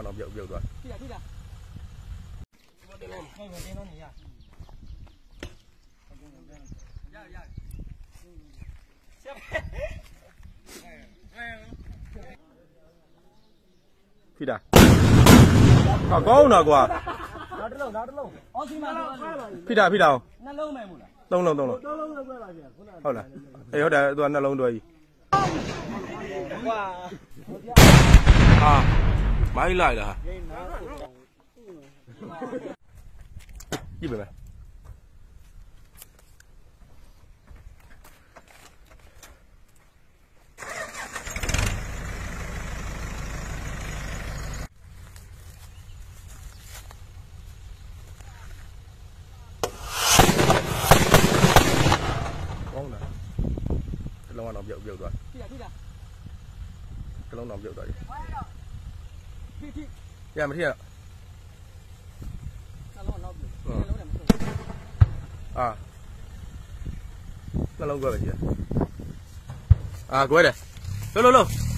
လုံးတော့ပြုတ်သွားထိတာဟုတ်ကဲ့တင်းတော့နေရဖိတာကောင်းတော့ကွာနောက်တစ်လုံးအော်ဒီမှာဖိတာနှလုံးမယ်မို့လား 3လုံးလောက်ပဲပါဗျာခုနဟုတ်လားအေးဟုတ်တယ်သူကနှလုံးတွဲကြီးကွာဟာမိုင်းလိုက်လားကြည့်ပါမယ်လုံးဝတော့ပြုတ်သွားထိတာကလုံးတော့ပြုတ်သွားပြီထိရမထိရနှလုံးတော့ပြုတ်နှလုံးလည်းမပြုတ်နှလုံးကွဲပဲရှိတာကွဲတယ်လုံး